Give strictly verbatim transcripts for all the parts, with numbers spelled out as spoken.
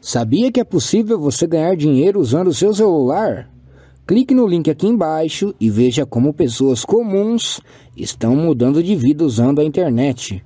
Sabia que é possível você ganhar dinheiro usando o seu celular? Clique no link aqui embaixo e veja como pessoas comuns estão mudando de vida usando a internet.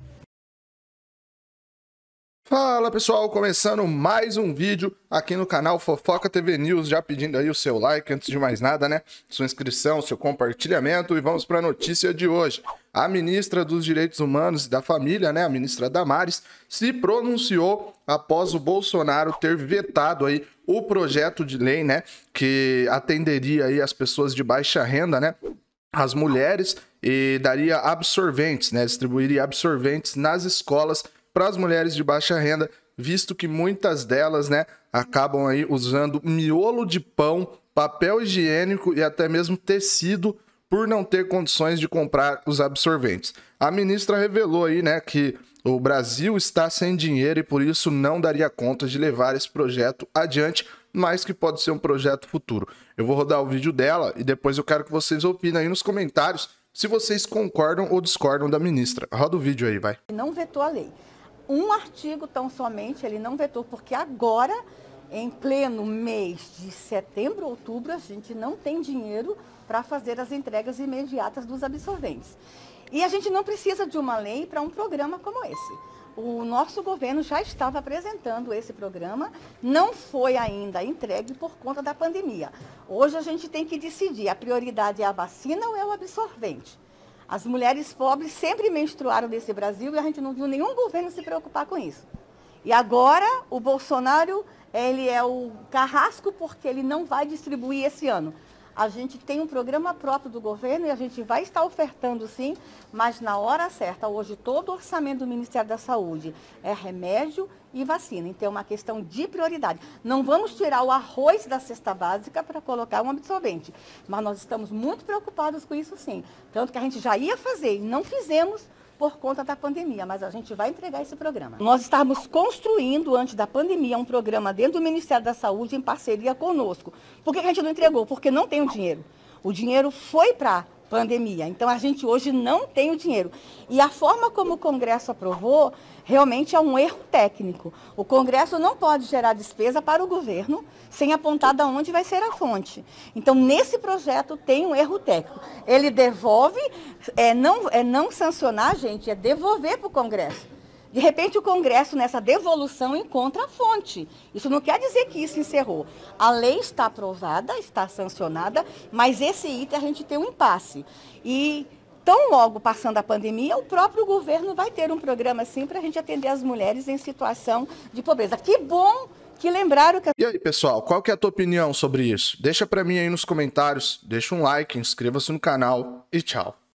Fala pessoal, começando mais um vídeo aqui no canal Fofoca T V News, já pedindo aí o seu like, antes de mais nada, né? Sua inscrição, seu compartilhamento e vamos para a notícia de hoje. A ministra dos Direitos Humanos e da Família, né, a ministra Damares, se pronunciou após o Bolsonaro ter vetado aí o projeto de lei, né, que atenderia aí as pessoas de baixa renda, né, as mulheres, e daria absorventes, né, distribuiria absorventes nas escolas para as mulheres de baixa renda, visto que muitas delas, né, acabam aí usando miolo de pão, papel higiênico e até mesmo tecido por não ter condições de comprar os absorventes. A ministra revelou aí, né, que o Brasil está sem dinheiro e por isso não daria conta de levar esse projeto adiante, mas que pode ser um projeto futuro. Eu vou rodar o vídeo dela e depois eu quero que vocês opinem aí nos comentários se vocês concordam ou discordam da ministra. Roda o vídeo aí, vai. Não vetou a lei. Um artigo tão somente ele não vetou, porque agora, em pleno mês de setembro, outubro, a gente não tem dinheiro para fazer as entregas imediatas dos absorventes. E a gente não precisa de uma lei para um programa como esse. O nosso governo já estava apresentando esse programa, não foi ainda entregue por conta da pandemia. Hoje a gente tem que decidir, a prioridade é a vacina ou é o absorvente? As mulheres pobres sempre menstruaram nesse Brasil e a gente não viu nenhum governo se preocupar com isso. E agora o Bolsonaro, ele é o carrasco porque ele não vai distribuir esse ano. A gente tem um programa próprio do governo e a gente vai estar ofertando sim, mas na hora certa. Hoje todo o orçamento do Ministério da Saúde é remédio e vacina. Então é uma questão de prioridade. Não vamos tirar o arroz da cesta básica para colocar um absorvente. Mas nós estamos muito preocupados com isso sim. Tanto que a gente já ia fazer e não fizemos por conta da pandemia, mas a gente vai entregar esse programa. Nós estávamos construindo, antes da pandemia, um programa dentro do Ministério da Saúde em parceria conosco. Por que a gente não entregou? Porque não tem o dinheiro. O dinheiro foi para a pandemia, então a gente hoje não tem o dinheiro. E a forma como o Congresso aprovou, realmente é um erro técnico. O Congresso não pode gerar despesa para o governo sem apontar de onde vai ser a fonte. Então, nesse projeto tem um erro técnico. Ele devolve, é não, é não sancionar, gente, é devolver para o Congresso. De repente, o Congresso, nessa devolução, encontra a fonte. Isso não quer dizer que isso encerrou. A lei está aprovada, está sancionada, mas esse item a gente tem um impasse. E tão logo passando a pandemia, o próprio governo vai ter um programa assim para a gente atender as mulheres em situação de pobreza. Que bom que lembraram que... E aí, pessoal, qual que é a tua opinião sobre isso? Deixa para mim aí nos comentários, deixa um like, inscreva-se no canal e tchau.